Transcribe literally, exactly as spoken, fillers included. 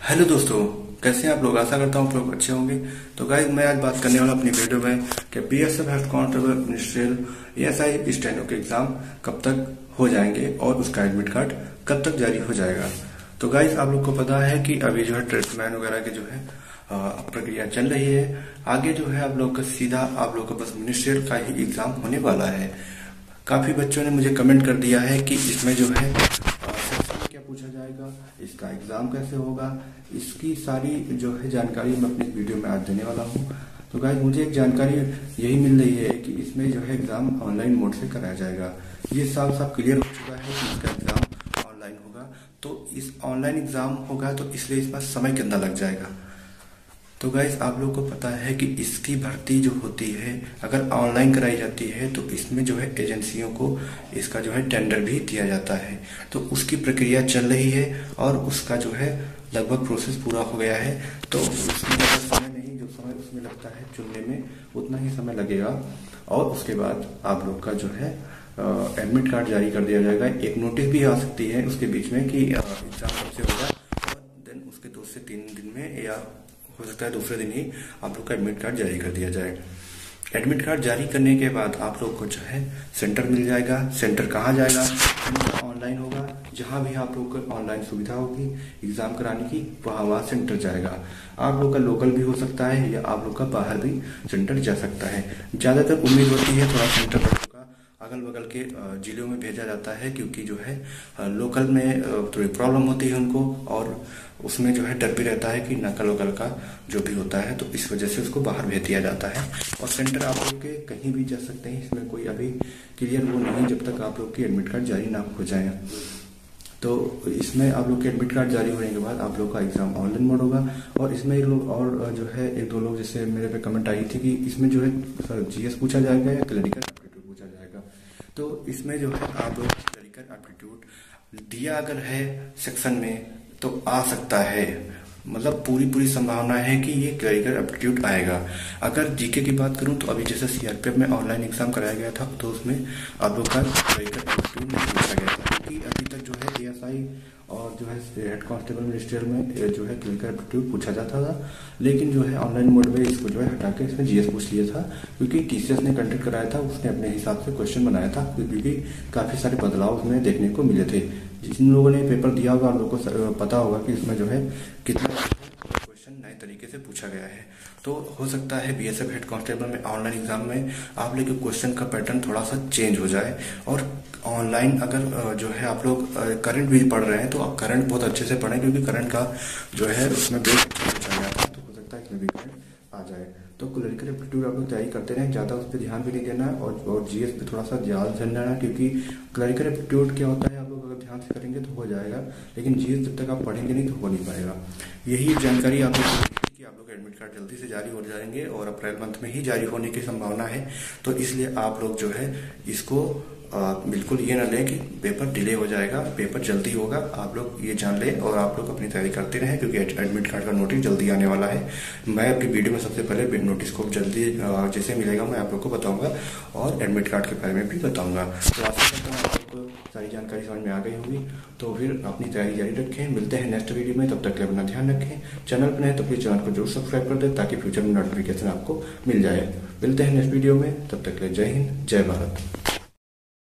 Hello दोस्तों, कैसे हैं आप लोग। आशा करता हूँ आप लोग अच्छे होंगे। तो गाइस, मैं आज बात करने वाला अपनी वीडियो में कि BSF head constable ministerial ASI steno के एग्जाम कब तक हो जाएंगे और उसका एडमिट कार्ड कब तक जारी हो जाएगा। तो गाइस, आप लोग को पता है कि अभी जो है ट्रेडमैन वगैरह की जो है प्रक्रिया चल रही है। आगे जो है आप लोग का सीधा आप लोग का बस मिनिस्ट्रियल का ही एग्जाम होने वाला है। काफी बच्चों ने मुझे कमेंट कर दिया है कि इसमें जो है क्या पूछा जाएगा, इसका एग्जाम कैसे होगा, इसकी सारी जो है जानकारी मैं अपनी वीडियो में आज देने वाला हूँ। तो गाइस, मुझे एक जानकारी यही मिल रही है कि इसमें जो है एग्जाम ऑनलाइन मोड से कराया जाएगा। ये साफ साफ क्लियर हो चुका है कि इसका एग्जाम ऑनलाइन होगा। तो इस ऑनलाइन एग्जाम होगा तो इसलिए इसमें समय कितना लग जाएगा। तो गाइस, आप लोग को पता है कि इसकी भर्ती जो होती है अगर ऑनलाइन कराई जाती है तो इसमें जो है एजेंसियों को इसका जो है टेंडर भी दिया जाता है। तो उसकी प्रक्रिया चल रही है और उसका जो है लगभग प्रोसेस पूरा हो गया है। तो उसमें समय नहीं, जो समय उसमें लगता है चुनने में उतना ही समय लगेगा। और उसके बाद आप लोग का जो है एडमिट कार्ड जारी कर दिया जाएगा। एक नोटिस भी आ सकती है उसके बीच में कि एग्जाम कब से होगा, और देन उसके दो से तीन दिन में या हो सकता है दूसरे दिन ही आप लोग का एडमिट कार्ड जारी कर दिया जाए। एडमिट कार्ड जारी करने के बाद आप लोग को जो है सेंटर मिल जाएगा। सेंटर कहाँ जाएगा? सेंटर ऑनलाइन होगा। जहां भी आप लोग को ऑनलाइन सुविधा होगी एग्जाम कराने की, वहां वहां सेंटर जाएगा। आप लोग का लोकल भी हो सकता है या आप लोग का बाहर भी सेंटर जा सकता है। ज्यादातर उम्मीद होती है थोड़ा सेंटर अगल बगल के जिलों में भेजा जाता है, क्योंकि जो है लोकल में थोड़ी प्रॉब्लम होती है उनको, और उसमें जो है डर भी रहता है कि नकल वकल का जो भी होता है, तो इस वजह से उसको बाहर भेज दिया जाता है। और सेंटर आप लोग के कहीं भी जा सकते हैं, इसमें कोई अभी क्लियर वो नहीं जब तक आप लोग की एडमिट कार्ड जारी ना हो जाए। तो इसमें आप लोग के एडमिट कार्ड जारी होने के बाद आप लोग का एग्जाम ऑनलाइन मोड होगा। और इसमें एक लोग और जो है एक दो लोग जैसे मेरे पे कमेंट आई थी कि इसमें जो है सर जीएस पूछा जाएगा या क्लिनिकल एप्टीट्यूड पूछा जाएगा। तो इसमें जो है आप लोग क्लिनिकल एप्टीट्यूड दिया अगर है सेक्शन में तो आ सकता है, मतलब पूरी पूरी संभावना है कि ये क्लिनिकल एप्टीट्यूड आएगा। अगर जीके की बात करूं तो अभी जैसे सीआरपीएफ में ऑनलाइन एग्जाम कराया गया था तो उसमें आप लोग का क्लिनिकल एप्टीट्यूड नहीं पूछा गया था, क्योंकि अभी तक जो है एएसआई और जो है हेड कांस्टेबल मिनिस्ट्रियल में जो है क्लिनिकल एप्टीट्यूड पूछा जाता था। लेकिन जो है ऑनलाइन मोड में इसको जो है हटा के इसमें जीएस पूछ लिया था, क्योंकि टीसीएस ने कंडक्ट कराया था, उसने अपने हिसाब से क्वेश्चन बनाया था, क्योंकि काफी सारे बदलाव उसमें देखने को मिले थे। जिन लोगों ने पेपर दिया होगा उन लोगों को पता होगा कि इसमें जो है कितना क्वेश्चन नए तरीके से पूछा गया है। तो हो सकता है बीएसएफ हेड कांस्टेबल में ऑनलाइन एग्जाम में आप लोग के क्वेश्चन का पैटर्न थोड़ा सा चेंज हो जाए। और ऑनलाइन अगर जो है आप लोग करंट भी पढ़ रहे हैं तो आप करंट बहुत अच्छे से पढ़ें, क्योंकि करंट का जो है उसमें बेस पूछा गया था, तो हो सकता है इसमें भी करंट आ जाए। तो क्लिनिकल एप्टीट्यूड आप लोग तैयारी करते रहें, ज्यादा उस पर ध्यान भी नहीं देना है, और, और जीएस पे थोड़ा सा ज्यादा ध्यान देना है, क्योंकि क्लिनिकल एप्टीट्यूड क्या होता है आप लोग अगर ध्यान से करेंगे तो हो जाएगा, लेकिन जीएस जब तक आप पढ़ेंगे नहीं तो हो नहीं पाएगा। यही जानकारी आप लोग कि आप लोग एडमिट कार्ड जल्दी से जारी हो जाएंगे और अप्रैल मंथ में ही जारी होने की संभावना है। तो इसलिए आप लोग जो है इसको आ, बिल्कुल ये ना लें कि पेपर डिले हो जाएगा। पेपर जल्दी होगा, आप लोग ये जान लें, और आप लोग अपनी तैयारी करते रहें, क्योंकि एडमिट कार्ड का नोटिस जल्दी आने वाला है। मैं अपनी वीडियो में सबसे पहले नोटिस को जल्दी जैसे मिलेगा मैं आप लोग को बताऊंगा, और एडमिट कार्ड के बारे में भी बताऊंगा। तो आशा करता हूँ आपको सारी जानकारी समझ में आ गई होगी। तो फिर अपनी तैयारी जारी रखें, मिलते हैं नेक्स्ट वीडियो में। तब तक के लिए अपना ध्यान रखें। चैनल पर नहीं तो प्लीज चैनल को जरूर सब्सक्राइब कर दें, ताकि फ्यूचर में नोटिफिकेशन आपको मिल जाए। मिलते हैं नेक्स्ट वीडियो में, तब तक के लिए जय हिंद, जय भारत।